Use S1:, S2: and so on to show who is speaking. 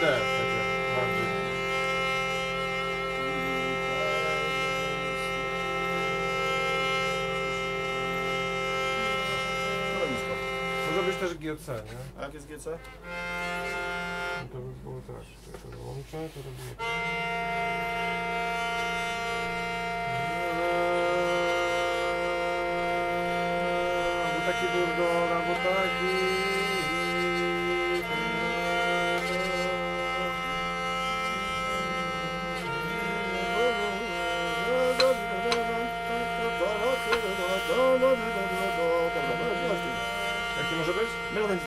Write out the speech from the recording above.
S1: D, takie bardziej.
S2: No nisko.
S1: Może być też GC, nie?
S2: A jak jest GC?
S1: No to by było tak, to wyłączę, to robimy tak. Albo taki był do, albo taki.